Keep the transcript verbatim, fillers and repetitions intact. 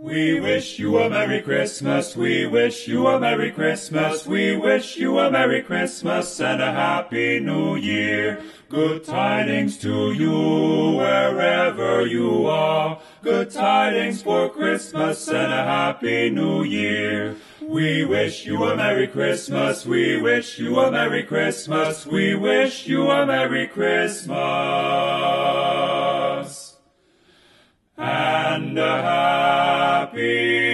We wish you a Merry Christmas, we wish you a Merry Christmas, we wish you a Merry Christmas and a Happy New Year. Good tidings to you wherever you are, good tidings for Christmas and a Happy New Year. We wish you a Merry Christmas, we wish you a Merry Christmas, we wish you a Merry Christmas and a Happy